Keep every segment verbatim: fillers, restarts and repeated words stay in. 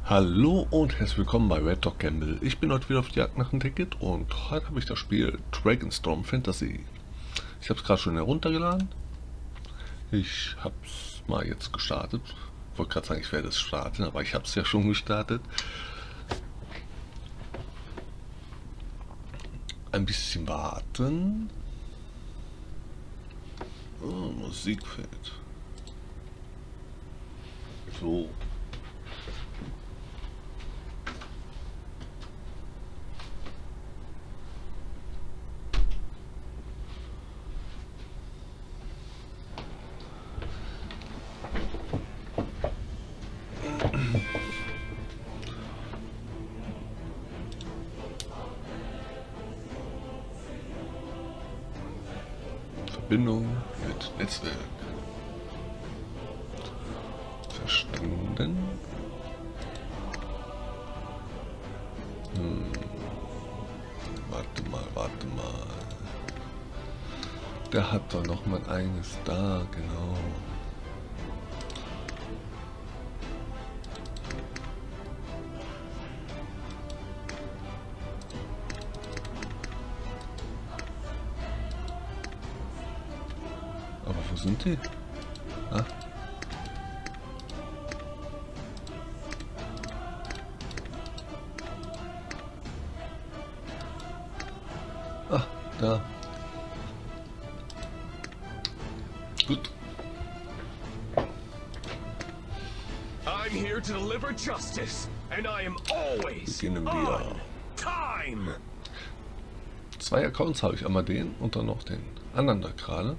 Hallo und herzlich willkommen bei Red Dog Gamble. Ich bin heute wieder auf die Jagd nach einem Ticket und heute habe ich das Spiel Dragonstorm Fantasy. Ich habe es gerade schon heruntergeladen. Ich habe es mal jetzt gestartet. Ich wollte gerade sagen, ich werde es starten, aber ich habe es ja schon gestartet. Ein bisschen warten. Oh, Musikfeld. So. Verbindung mit Netzwerk. Verstanden. Hm. Warte mal, warte mal. Der hat doch noch mal eines da, genau. Aber wo sind die? Ah. Ah, da. Gut. I'm here to deliver justice, and I am always Beginnen wir. on time. Zwei Accounts habe ich, einmal den und dann noch den anderen da gerade.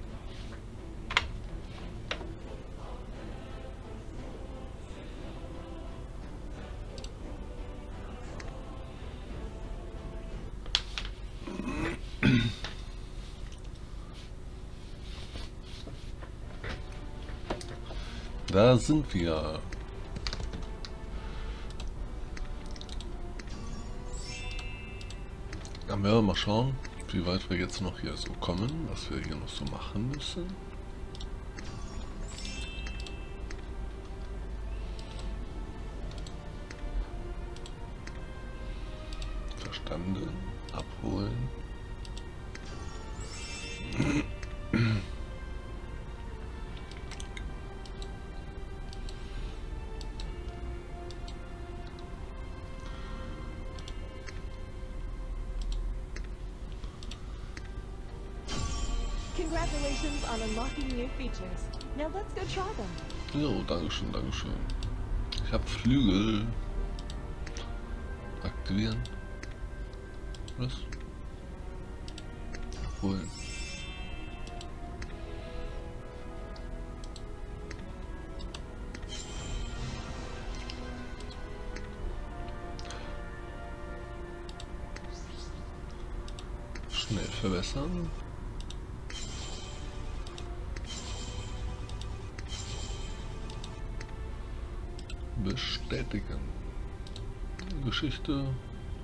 Da sind wir. Dann werden wir mal schauen, wie weit wir jetzt noch hier so kommen, was wir hier noch so machen müssen. Verstanden. Abholen. Congratulations on unlocking new features. Now let's go try them. Jo, dankeschön, dankeschön. Ich habe Flügel. Aktivieren. Was? Abholen. Schnell verbessern. Bestätigen. Geschichte.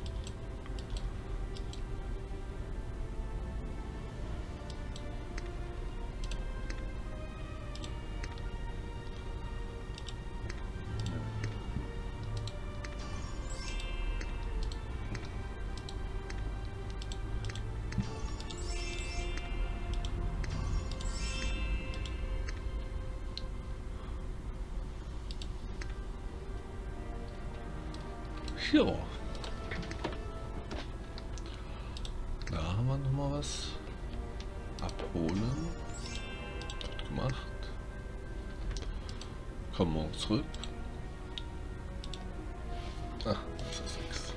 Jo. Da haben wir noch mal was. Abholen. Wird gemacht. Kommen wir zurück. Ach, das ist nichts.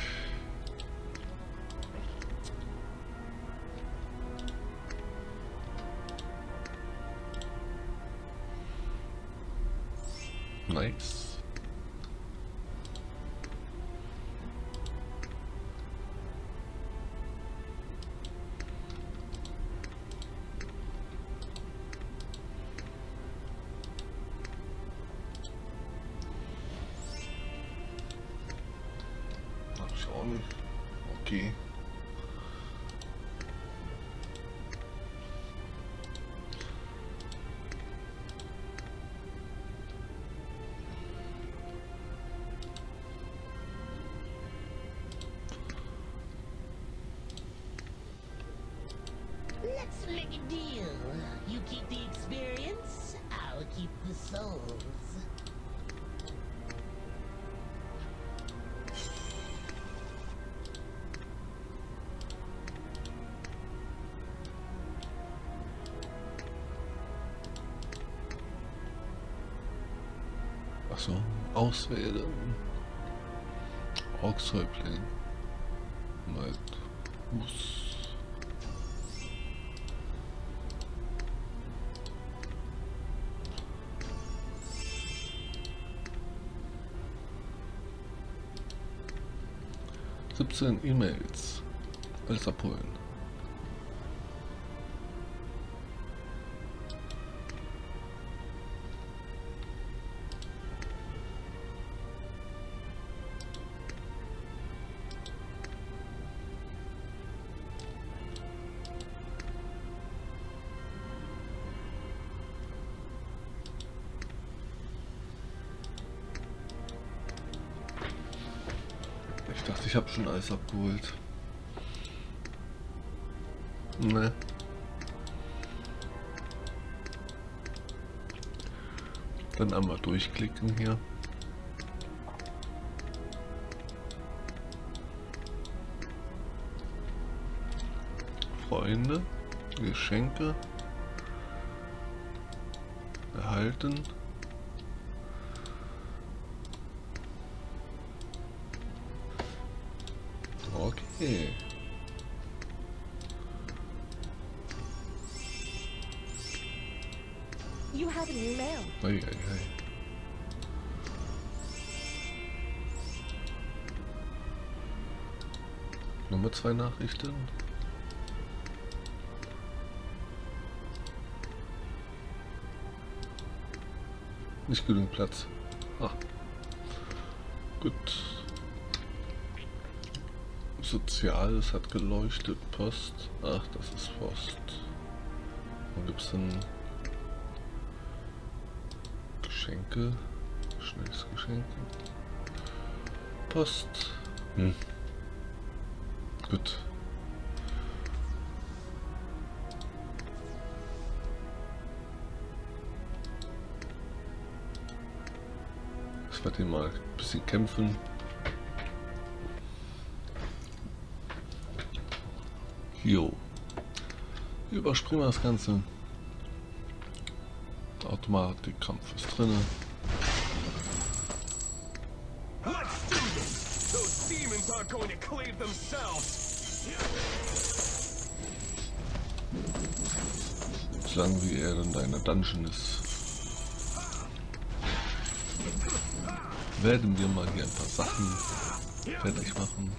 Nice. Okay. Slick deal. You keep the experience, I'll keep the souls. Ach so, auswählen. Orkshäuptling. Mit Hus. siebzehn E-Mails. Alles abholen. Ich dachte, ich habe schon alles abgeholt. Ne. Dann einmal durchklicken hier. Freunde, Geschenke erhalten. Okay. You have a new mail. Ei, ei, ei. Nummer zwei Nachrichten. Nicht genügend Platz. Ah. Gut. Soziales hat geleuchtet. Post. Ach, das ist Post. Wo gibt es denn Geschenke? Schnelles Geschenk. Post. Hm. Gut. Ich werde mal ein bisschen kämpfen. Jo. Überspringen wir das Ganze. Automatikkampf ist drin. Let's do this. Those demons aren't going to cleave themselves. Solange wie er in deiner Dungeon ist, werden wir mal hier ein paar Sachen fertig machen.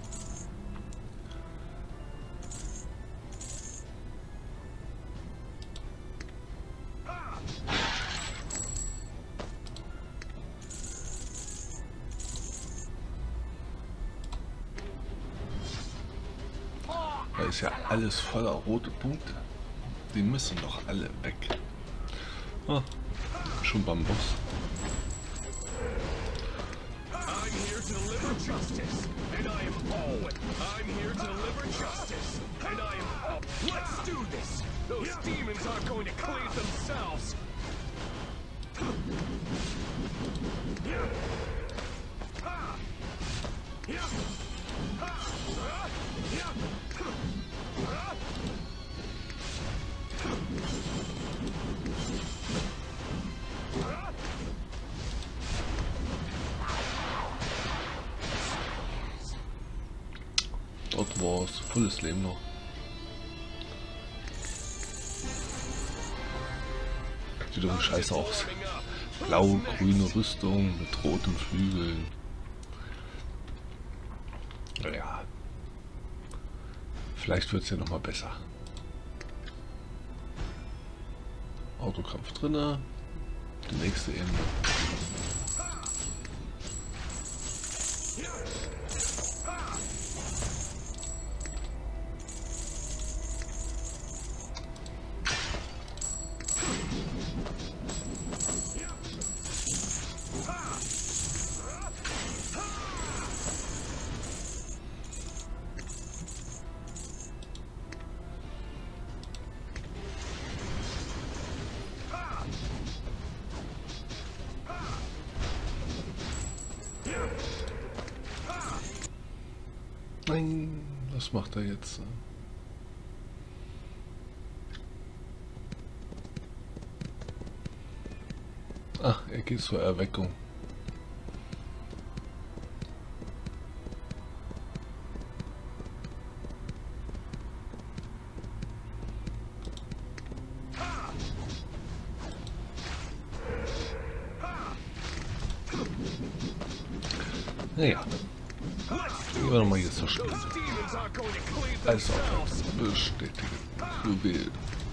Da ist ja alles voller rote Punkte. Die müssen doch alle weg. Ah, schon beim Boss. I'm here to deliver justice, and I am always. I'm here to deliver justice, and I am all. Let's do this. Those demons aren't going to cleave themselves. Dort war es volles Leben noch. Sieht doch scheiße aus. Blau-grüne Rüstung mit roten Flügeln. Naja. Vielleicht wird es ja noch mal besser. Autokampf drinne. Die nächste Ebene. Nein, was macht er jetzt? Ach, er geht zur Erweckung. Naja, gehen wir nochmal hier zur Stelle. Als auch bestätigen. Juwel.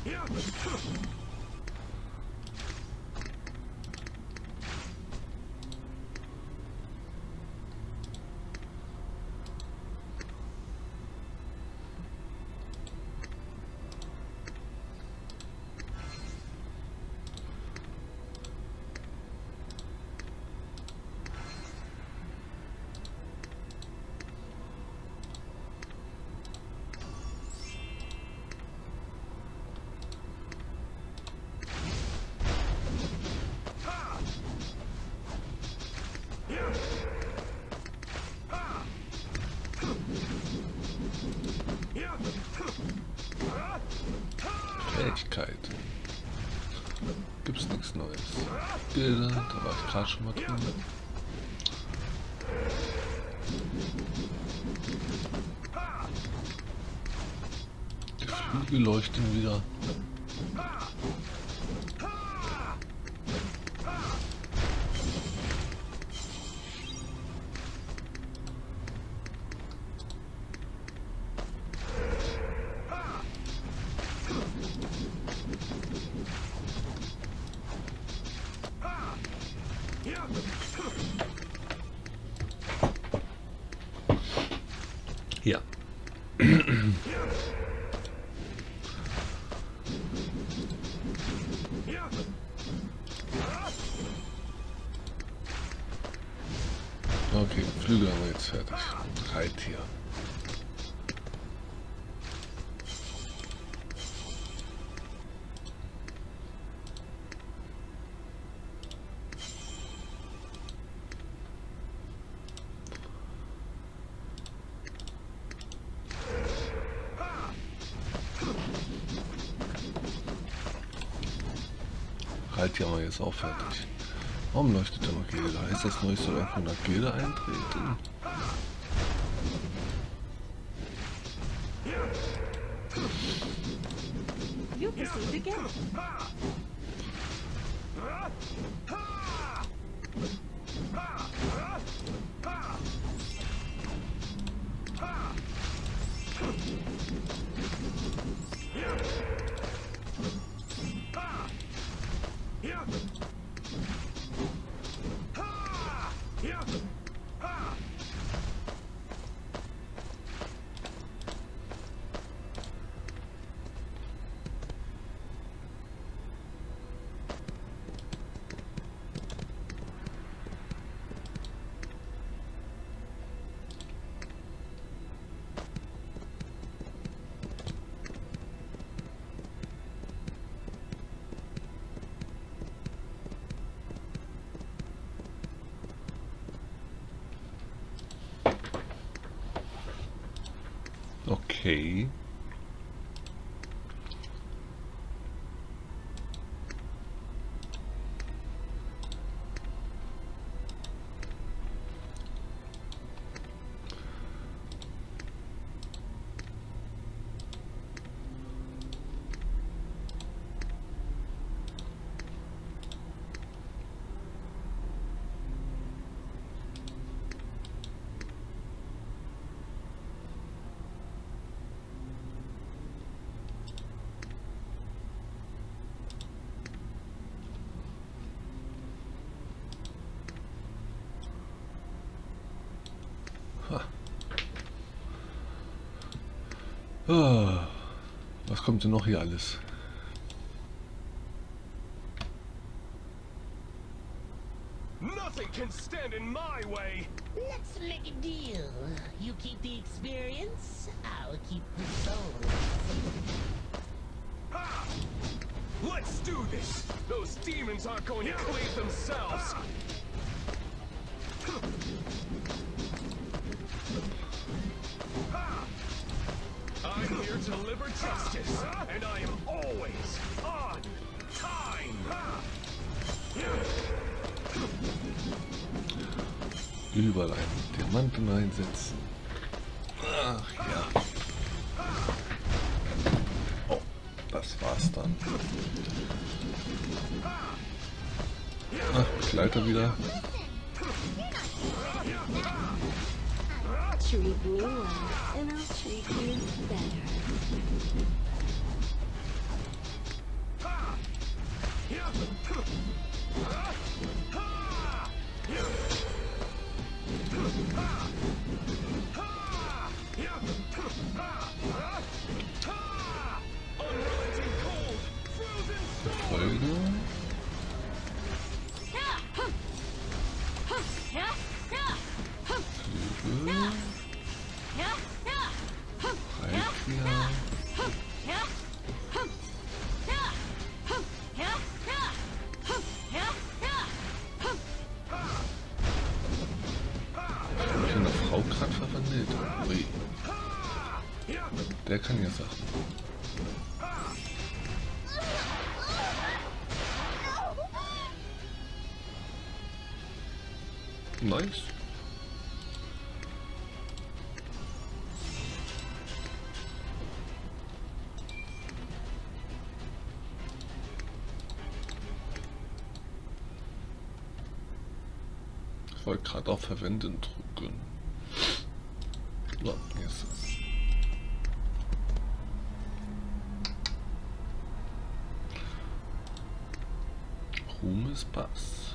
Fähigkeit. Gibt's nichts Neues. Bilder, da war ich gerade schon mal drin. Die Flügel leuchten wieder. Ja. Okay, Flügel haben wir jetzt fertig. Reittier. Reittier haben wir jetzt auch fertig. Warum leuchtet der noch Gilde? Heißt das nur, ich soll irgendwo nach Gilde eintreten? You proceed again. Okay. Oh, was kommt denn noch hier alles? Nothing can stand in my way. Let's make a deal. You keep the experience, I'll keep the soul. Ha! Let's do this. Those demons aren't going to cleave themselves. Ha! to deliver justice, and I am always on time. Überall einen Diamanten einsetzen. Ach ja. Oh, das war's dann. Ach, Begleiter wieder. Treat me well, and I'll treat you better. Folge. Flügel. Reittier. Hab ich eine Frau gerade verwandelt? Ui. Der kann ja Sachen. Nice. Ich wollte gerade auf Verwenden drücken. So, jetzt. Ruhmes Pass.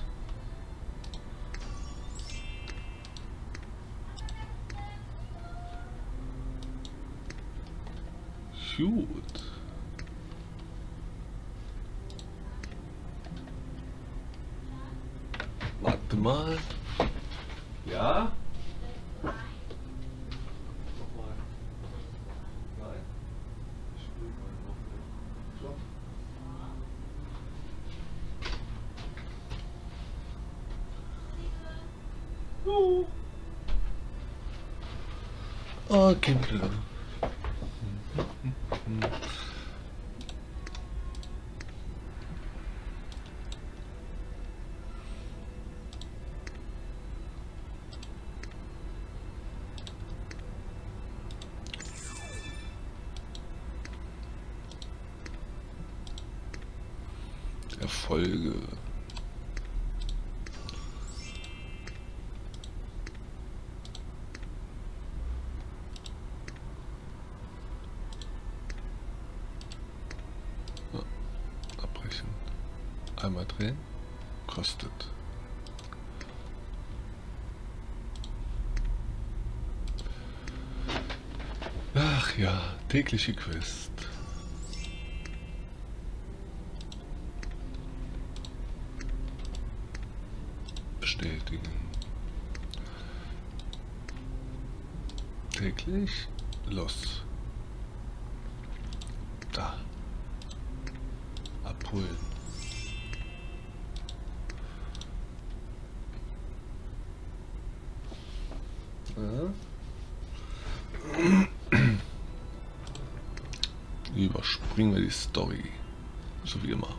Gut. Warte mal. Ja? Nochmal. Nein. Ich spiele mal noch den Job. Uh. Oh, Kindle. Erfolge. Ja, abbrechen. Einmal drehen. Kostet. Ach ja, tägliche Quest. Bestätigen. Täglich los. Da. Abholen. Ja. Überspringen wir die Story. So wie immer.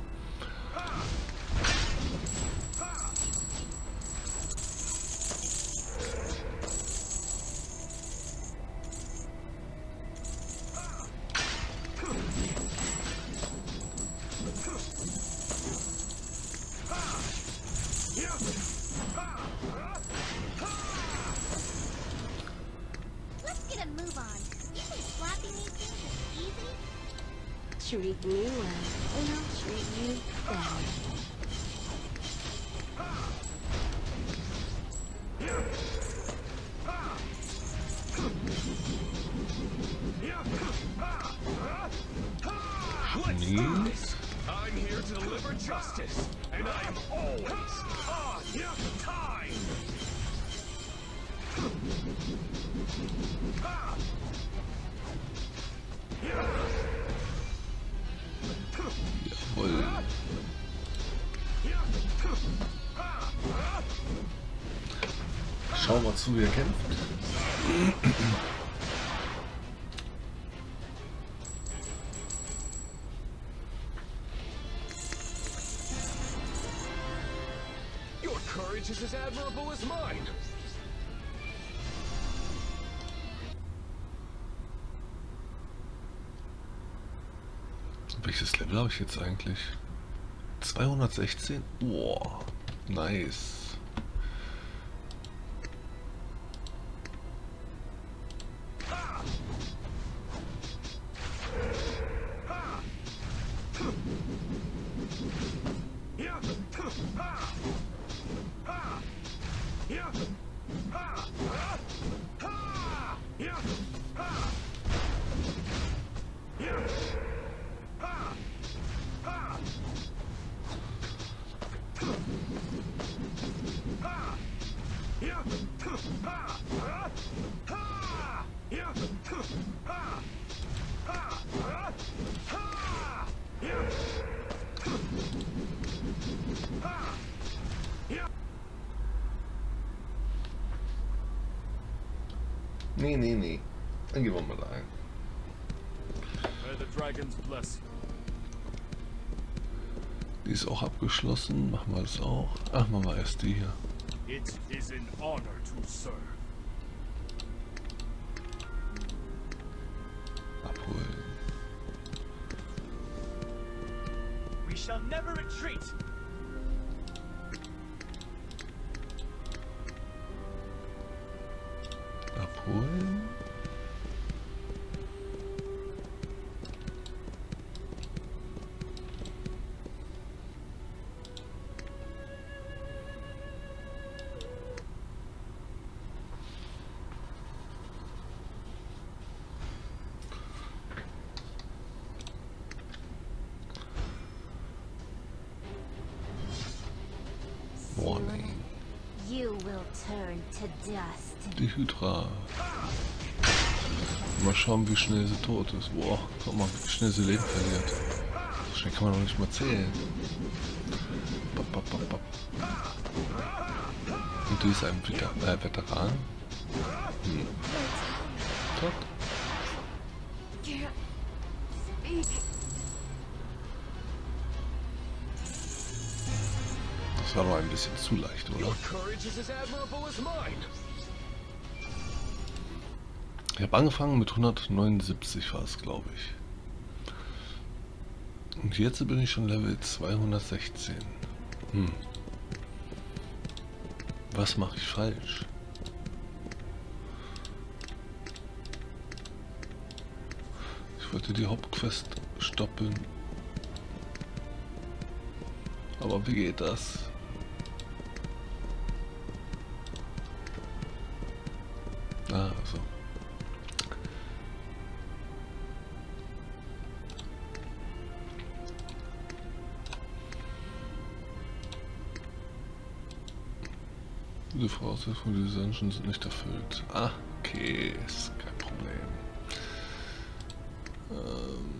Treat me well, and I'll treat you better. Let's do this. I'm here to deliver justice, and I am always on time. Jawohl. Schau mal zu, wie er kämpft. is as admirable as mine. Welches Level habe ich jetzt eigentlich? zweihundertsechzehn? Boah, nice. Nee, nee, nee. Dann gehen wir mal da ein. May the dragons bless you. Die ist auch abgeschlossen. Machen wir das auch. Ach, machen wir erst die hier. It is an honor to serve. Abholen. We shall never retreat. Abholen. Warning. You will turn to dust. Die Hydra. Mal schauen, wie schnell sie tot ist. Boah, guck mal, wie schnell sie Leben verliert. So schnell kann man doch nicht mal zählen. Bop, bop, bop, bop. Und die ist ein Veter äh, Veteran. Hm. Top. Can't speak. Das war doch ein bisschen zu leicht, oder? Your courage is as admirable as mine. Ich habe angefangen mit hundertneunundsiebzig war es, glaube ich. Und jetzt bin ich schon Level zweihundertsechzehn. Hm. Was mache ich falsch? Ich wollte die Hauptquest stoppen. Aber wie geht das? Ah, so. Diese Voraussetzungen dieser Dungeons sind nicht erfüllt. Ah, okay, ist kein Problem. Ähm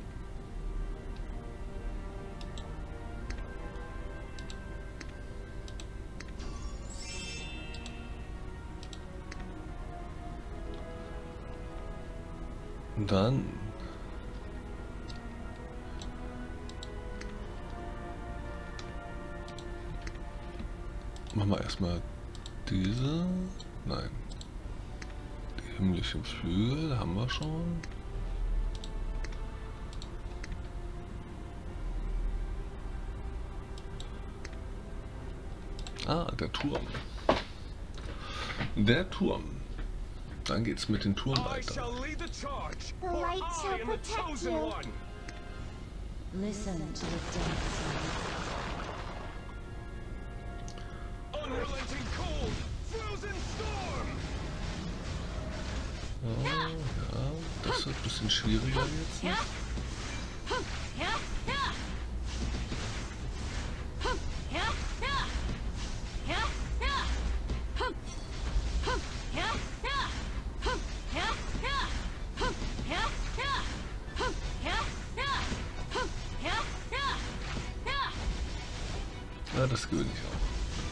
Dann machen wir erstmal diese. Nein. Die himmlischen Flügel haben wir schon. Ah, der Turm. Der Turm. Dann geht's mit den Turm I weiter. shall lead the charge. The For light I shall am the protect chosen you. one. Listen to the dancing. Unrelenting cold, frozen storm. Oh, ja, das wird ein bisschen schwieriger jetzt. Ne? Ja, das gewinne ich auch.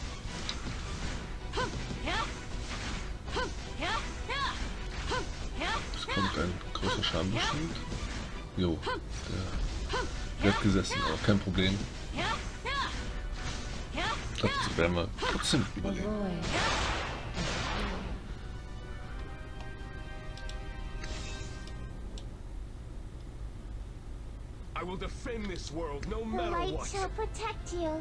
Es kommt ein großer Schambestand. Jo, der wird gesessen, aber kein Problem. Platz werden wir trotzdem überleben. I will defend this world no The matter light what. shall protect you.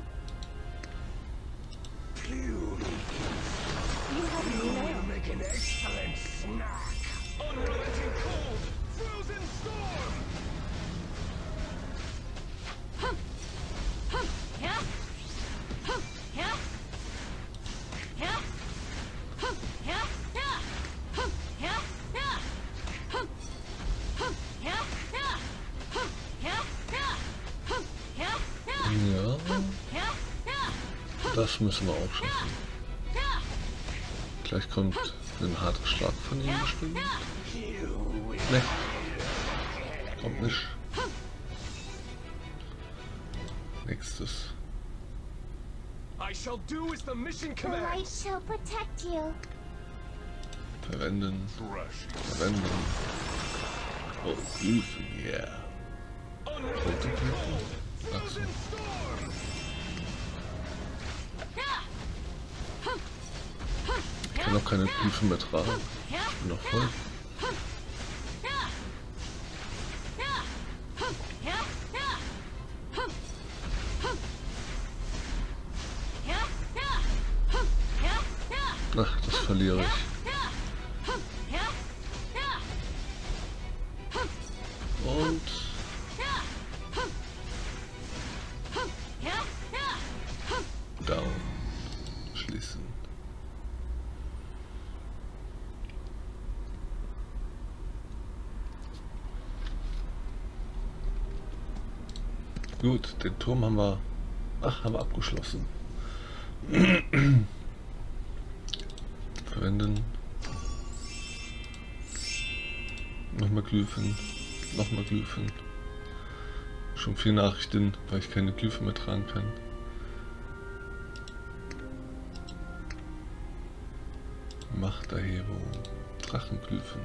Puny. You have a new Will nail. make an excellent snack. Unrelenting cold, frozen storm. Ja, das müssen wir auch schaffen. Gleich kommt ein harter Schlag von ihm bestimmt. Ne, kommt nicht. Nächstes. I shall do as the mission The light commands. shall protect you. Verwenden. Verwenden. Oh, Glyphen, yeah. Unrelenting cold, Ach so. frozen storm. Ich kann auch keine Glyphen mehr tragen. Ich bin noch voll. Ach, das verliere ich. Und down schließen. Gut, den Turm haben wir, ach, haben wir abgeschlossen. Verwenden. Nochmal Glyphen. Nochmal Glyphen. Schon viele Nachrichten, weil ich keine Glyphen mehr tragen kann. Machterhebung. Drachenglyphen.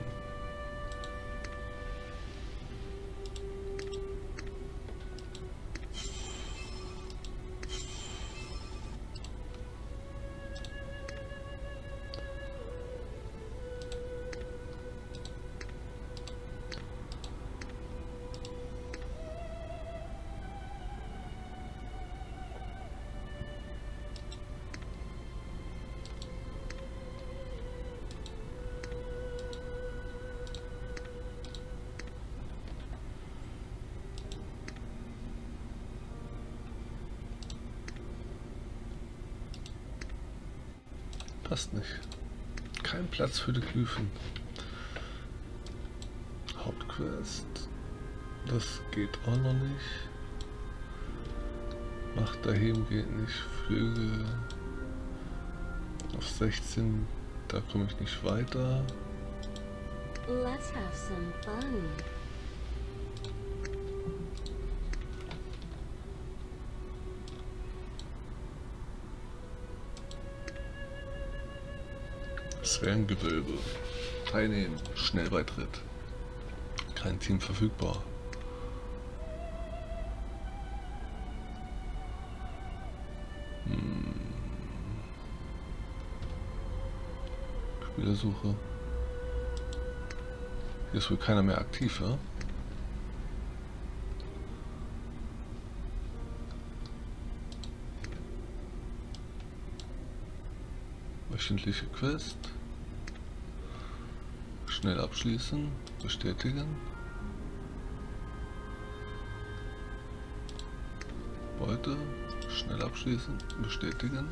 Passt nicht. Kein Platz für die Glyphen. Hauptquest. Das geht auch noch nicht. Macht erheben geht nicht. Flügel auf sechzehn. Da komme ich nicht weiter. Let's have some fun. Sphärengewölbe. Teilnehmen. Schnellbeitritt. Kein Team verfügbar. Hm. Spielersuche. Hier ist wohl keiner mehr aktiv, ja? Wöchentliche Quest. Schnell abschließen. Bestätigen. Beute. Schnell abschließen. Bestätigen.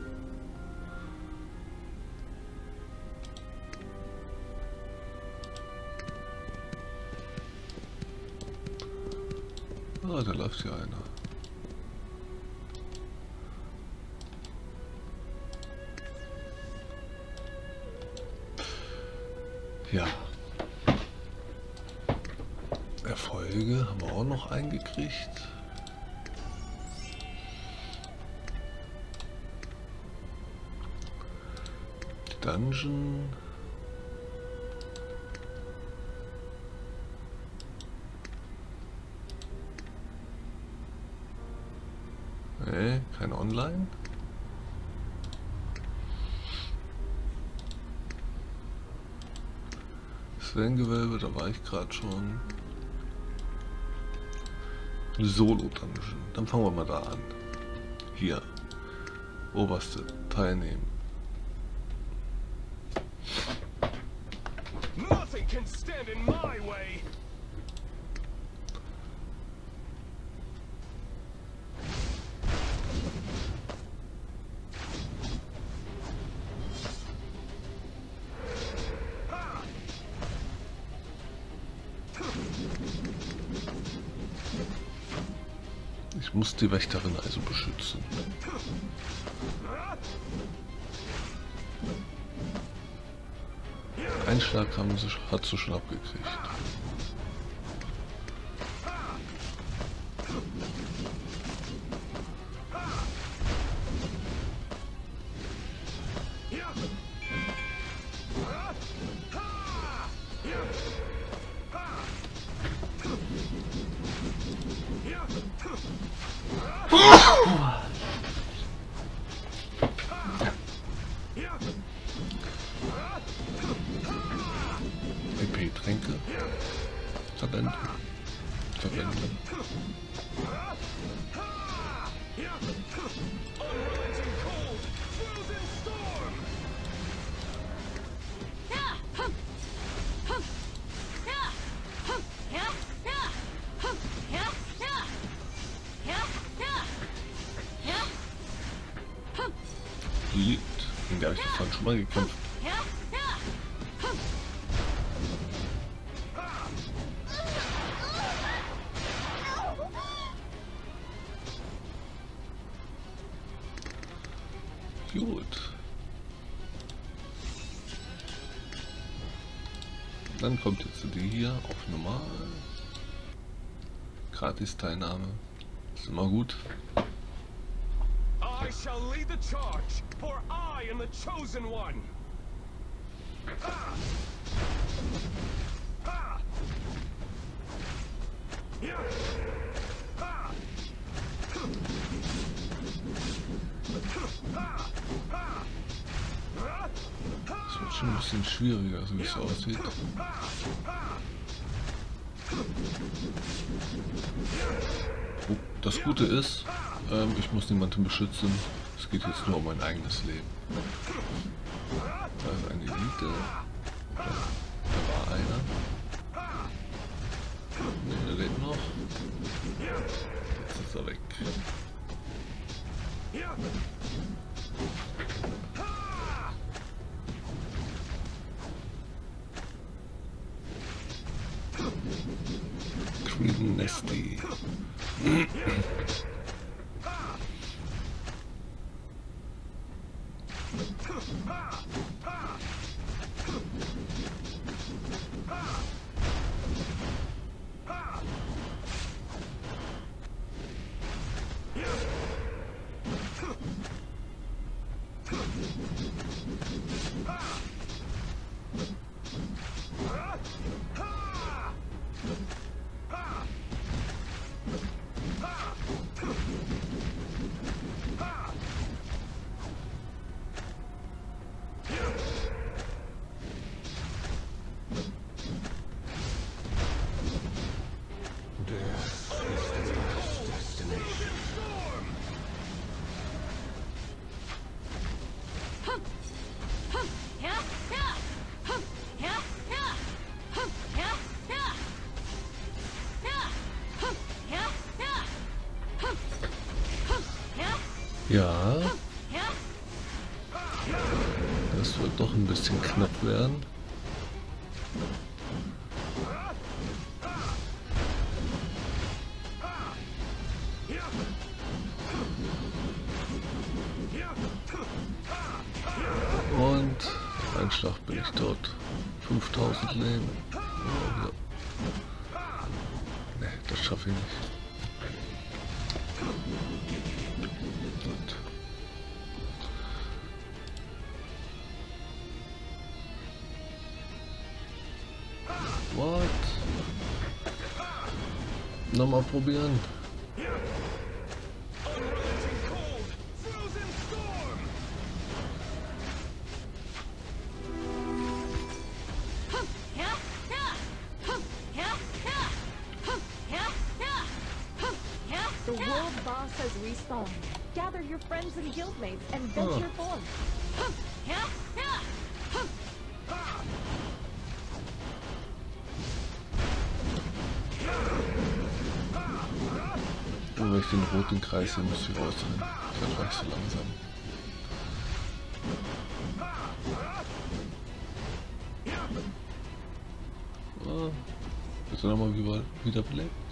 Ah, da läuft hier einer. Ja. Erfolge haben wir auch noch eingekriegt. Die Dungeon. Nee, kein Online. Quellengewölbe, da war ich gerade schon. Solo-Dungeon. Dann fangen wir mal da an. Hier. Oberste. Teilnehmen. Nothing can stand in my way. Ich muss die Wächterin also beschützen. Einen Schlag haben sie, hat sie schon abgekriegt. E P-Tränke verwenden. Verwenden. Liegt. In der habe ich das vorhin schon mal gekämpft. Gut. Dann kommt jetzt die hier auf normal. Gratis-Teilnahme. Ist immer gut. I shall lead the charge, for I am the chosen one. Ha! Ha! Yeah! Ha! Das wird schon ein bisschen schwieriger, so wie es aussieht. Oh, das Gute ist, ähm, ich muss niemanden beschützen. Es geht jetzt nur um mein eigenes Leben. Da ist eine Elite. Da war einer. Ne, der lebt noch. Jetzt ist er weg. Queen Nesty. Ja, das wird doch ein bisschen knapp werden. Und ein Schlag bin ich tot. fünftausend Leben. Oh, ja. Ne, das schaffe ich nicht. Gut. What? Nochmal probieren. has respawned. Gather your friends and guildmates and venture Oh. forth. Und wenn ich den roten Kreis hier muss ich rausrennen. Ich war gleich so langsam. Ah, ist er nochmal wieder, wieder belebt?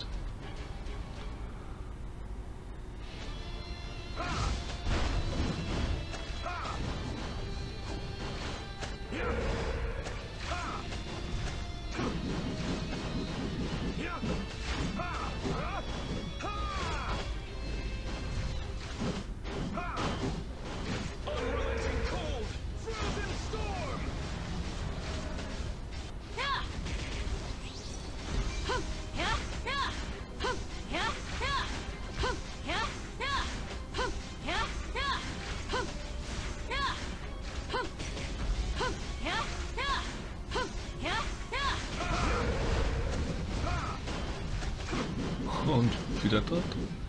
Unrelenting cold, frozen storm. Und wieder dort.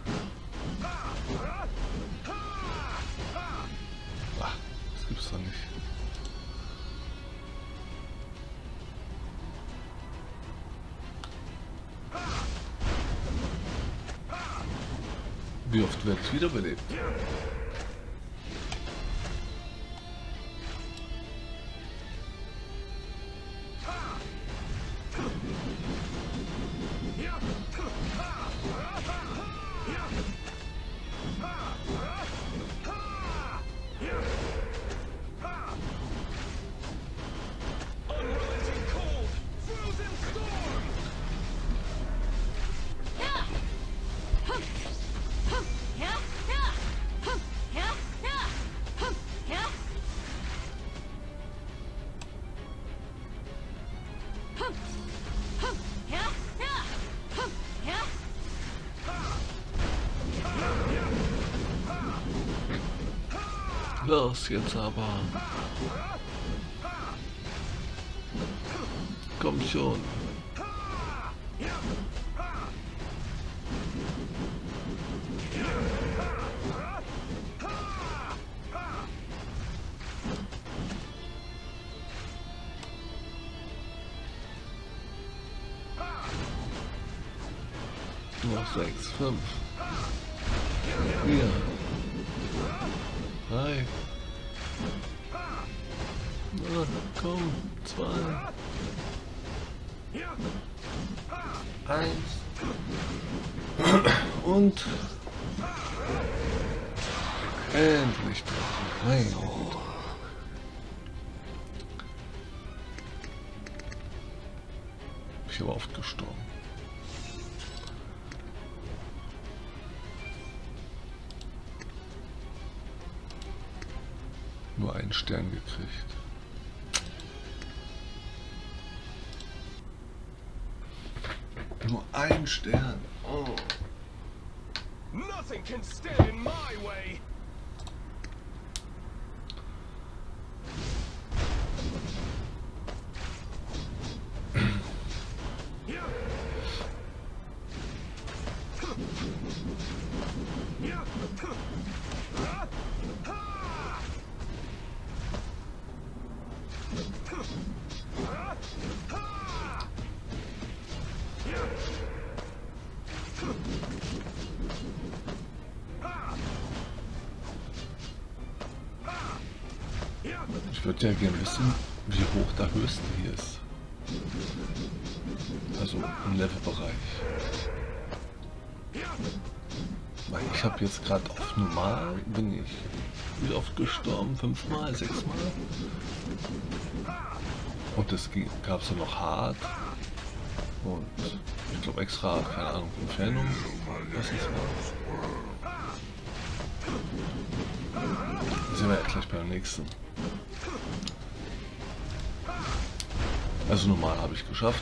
Ach, das gibt's doch nicht. Wie oft werde ich wiederbelebt? Unrelenting cold, frozen storm. Los, jetzt aber. Komm schon. Noch sechs, fünf, vier, drei. Na, komm, zwei, eins und endlich rein. Ich habe oft gestorben. Nur einen Stern gekriegt. Nur ein Stern. Oh. Nothing can stand in my way. Ich würde ja gerne wissen, wie hoch der höchste hier ist. Also im Levelbereich. Weil ich habe jetzt gerade auf normal, bin ich wie oft gestorben? Fünfmal, sechsmal? Und es gab es ja noch hart. Und ich glaube extra, keine Ahnung, Entfernung, was es war. Sehen wir ja gleich beim nächsten. Also normal habe ich geschafft.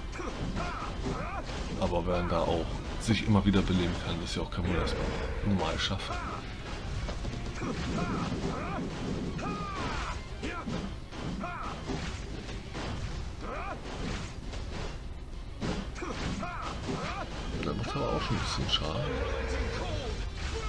Aber wenn da auch sich immer wieder beleben kann, ist ja auch kein Wunder, dass man normal schafft. Dann macht aber auch schon ein bisschen schade.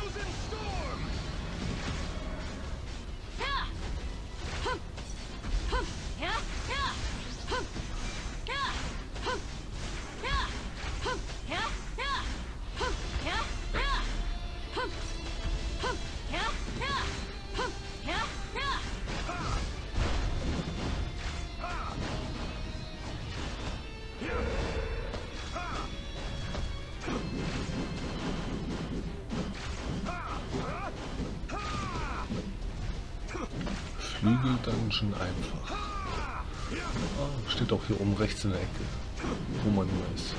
Flügel-Dungeon einfach. Ah, steht auch hier oben rechts in der Ecke, wo man nur ist.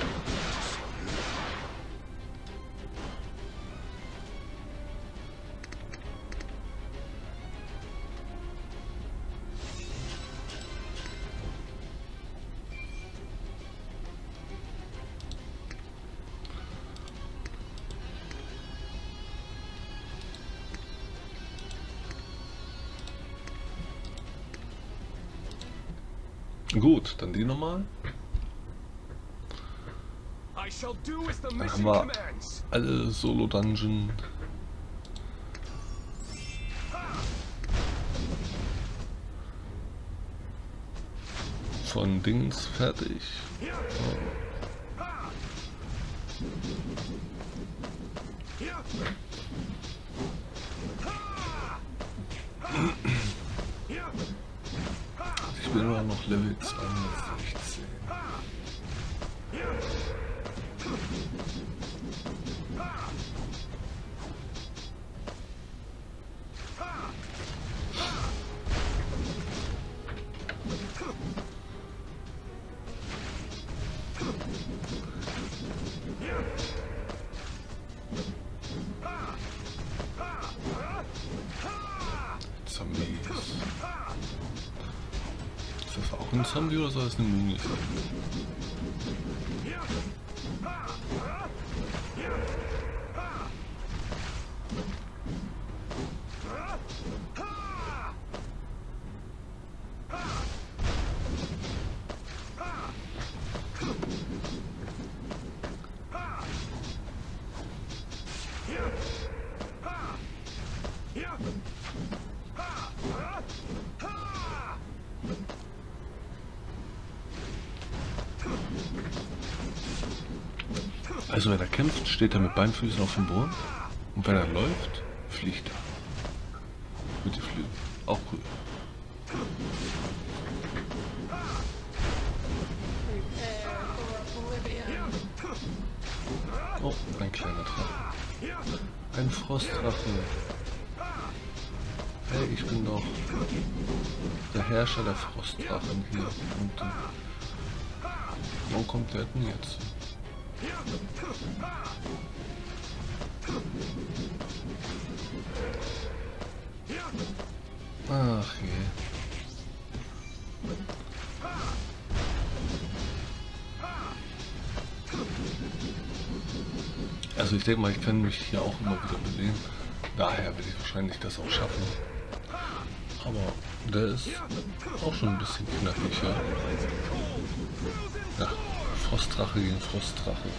Gut, dann die nochmal. Dann haben wir alle Solo-Dungeon. Von Dings fertig. Oh. Ich bin immer noch Level zweihundertsechzehn. Zombies. Ist das auch ein Zombie oder soll es eine Mumie sein? Also wenn er kämpft, steht er mit beiden Füßen auf dem Boden und wenn er läuft, fliegt er. Mit den Flügeln. Auch cool. Oh, ein kleiner Drache. Ein Frostdrache. Hey, ich bin doch der Herrscher der Frostdrachen hier. Und äh, wo kommt der denn jetzt? Ach je. Also ich denke mal, ich kann mich hier auch immer wieder bewegen. Daher werde ich wahrscheinlich das auch schaffen. Aber der ist auch schon ein bisschen knackig, ja. Ja, Frostdrache gegen Frostdrache.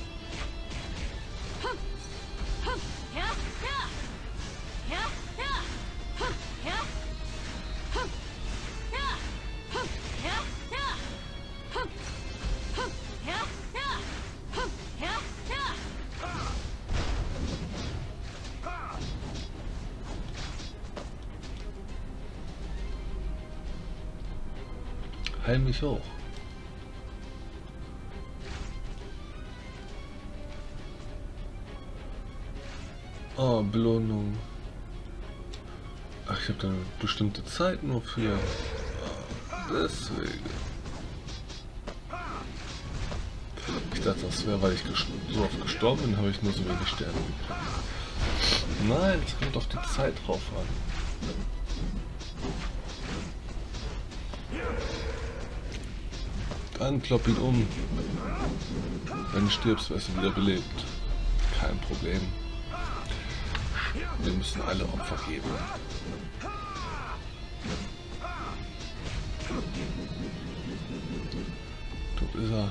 Heil mich hoch. Oh, Belohnung. Ach, ich habe da eine bestimmte Zeit nur für. Oh, deswegen. Ich dachte, das wäre, weil ich so oft gestorben bin, habe ich nur so wenig Sterne. Nein, es kommt auf die Zeit drauf an. Dann klopp ihn um. Wenn du stirbst, wirst du wieder belebt. Kein Problem. Wir müssen alle Opfer geben. Dort ist er.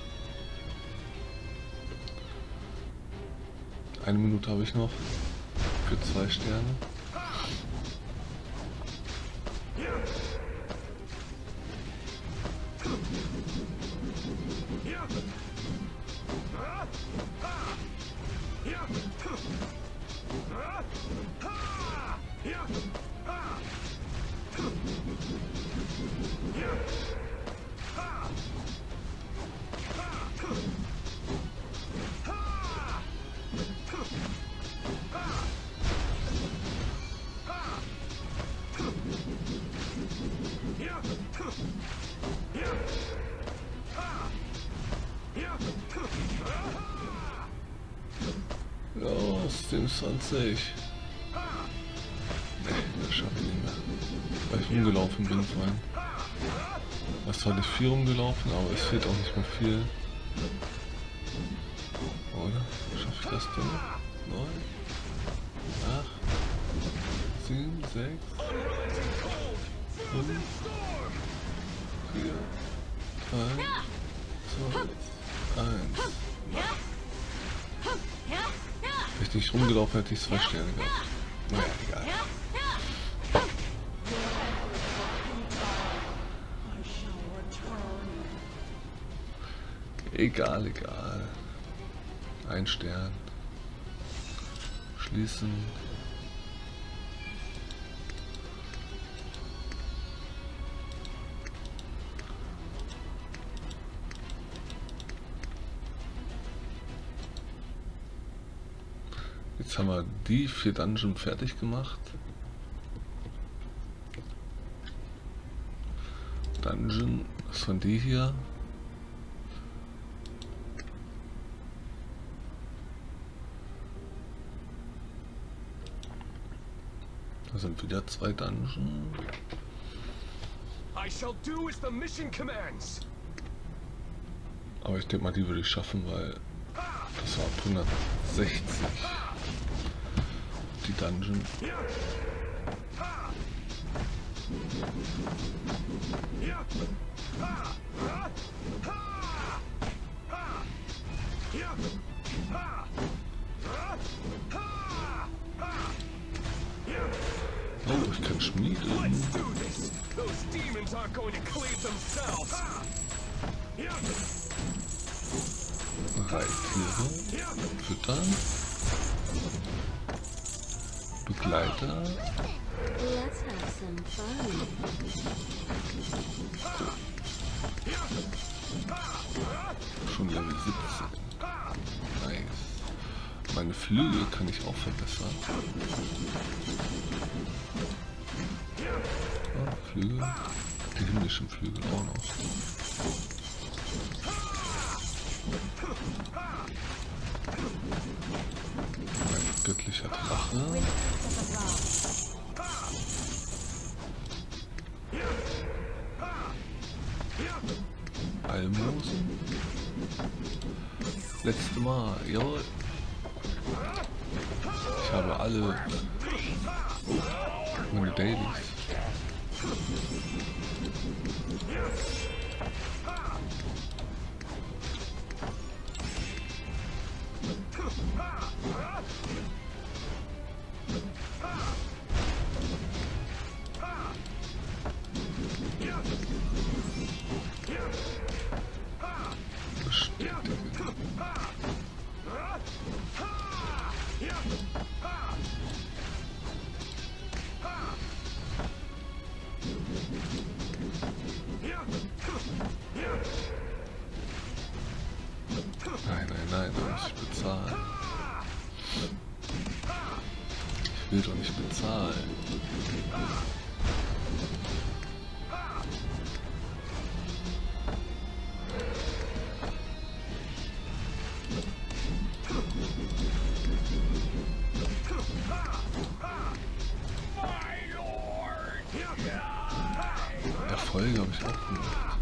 Eine Minute habe ich noch. Für zwei Sterne. siebenundzwanzig. Nee, das schaffe ich nicht mehr. Weil ich rumgelaufen bin vorhin. Da ist zwar nicht viel rumgelaufen, aber es fehlt auch nicht mehr viel. Oder? Schaffe ich das denn noch? neun, acht, sieben, sechs, fünf, vier, drei, zwei, eins. Wenn ich nicht rumgelaufen hätte, ich zwei Sterne gehabt. Naja, egal. Egal, egal. Ein Stern. Schließen. Jetzt haben wir die vier Dungeon fertig gemacht. Dungeon, was von die hier? Da sind wieder zwei Dungeon. I shall do as the mission commands. Aber ich denke mal, die würde ich schaffen, weil das war ab hundertsechzig. Die Dungeon. Oh, ich kann schmieden. Let's do this. Those demons aren't going to cleave themselves. Reittiere. Füttern. Begleiter. Let's have some fun. Schon Level siebzehn. Nice. Meine Flügel kann ich auch verbessern. Oh, Flügel. Die himmlischen Flügel auch noch. Mein göttlicher Drache. Almosen. Letzte Mal, jawohl. Ich habe alle meine Dailies. Nein, nein, nein, da muss ich bezahlen. Ich will doch nicht bezahlen. Erfolge habe ich auch gemacht.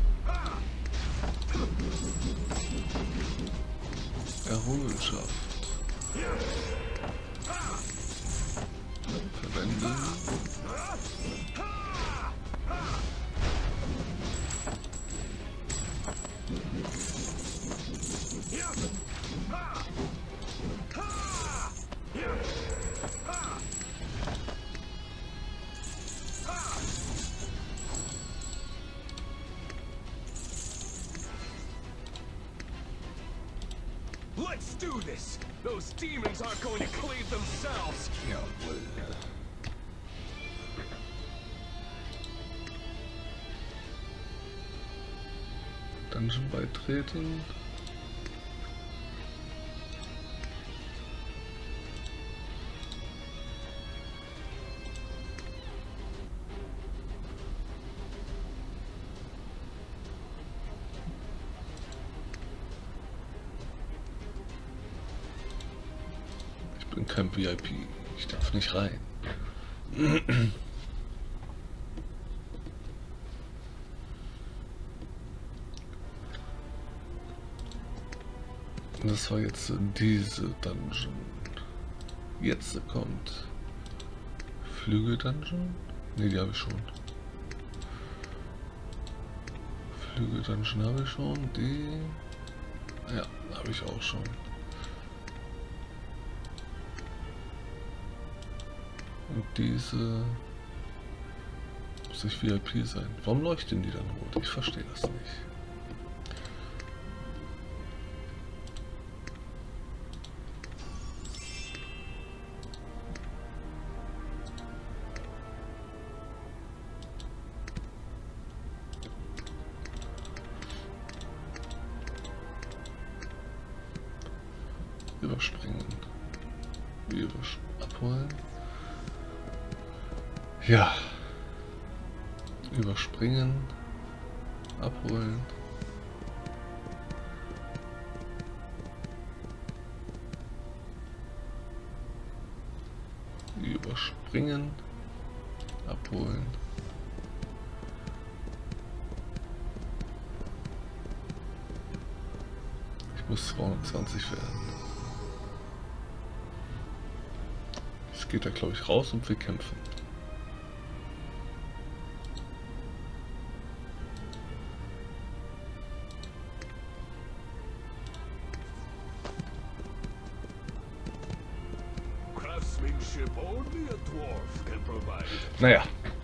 Errungenschaft. Verwenden. Let's do this. Those demons aren't going to cleave themselves. Jawohl. Dungeon beitreten. bin kein V I P. Ich darf nicht rein. Das war jetzt diese Dungeon. Jetzt kommt Flügel Dungeon. Ne, die habe ich schon. Flügel Dungeon habe ich schon. Die. Ja, habe ich auch schon. Und diese muss ich V I P sein. Warum leuchten die dann rot? Ich verstehe das nicht. Überspringen. Übers abholen. Ja. Überspringen. Abholen. Überspringen. Abholen. Ich muss zweihundertzwanzig werden. Jetzt geht er, glaube ich, raus und wir kämpfen. Naja.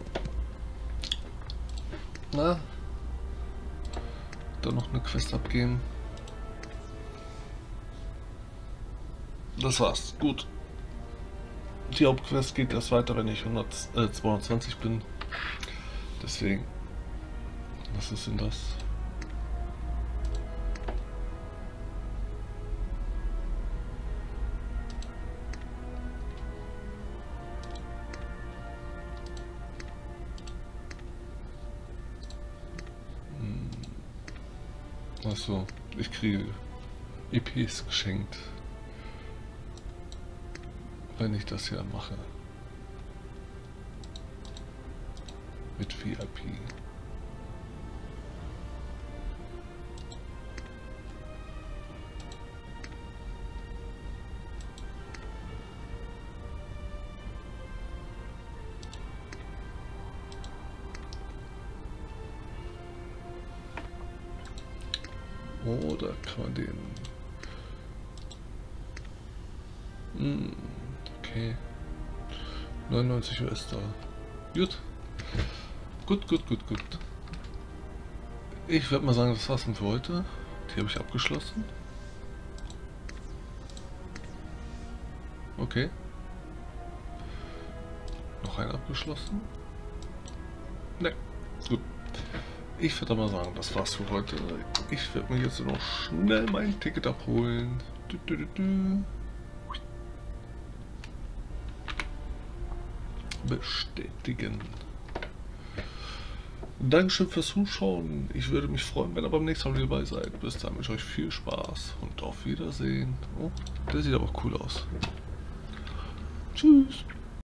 Na? Dann noch eine Quest abgeben. Das war's. Gut. Die Hauptquest geht erst weiter, wenn ich hundert, äh, zweihundertzwanzig bin. Deswegen. Was ist denn das? Achso, ich kriege E Ps geschenkt, wenn ich das hier mache. Mit V I P. Oder kann man den... Hm, okay. neunundneunzig US-Dollar. Gut. Gut, gut, gut, gut. Ich werde mal sagen, das war's denn für heute. Die habe ich abgeschlossen. Okay. Noch ein abgeschlossen? Ne, gut. Ich würde mal sagen, das war's für heute. Ich werde mir jetzt noch schnell mein Ticket abholen. Du, du, du, du. Bestätigen. Dankeschön fürs Zuschauen. Ich würde mich freuen, wenn ihr beim nächsten Mal wieder dabei seid. Bis dann, wünsche ich euch viel Spaß und auf Wiedersehen. Oh, der sieht aber cool aus. Tschüss.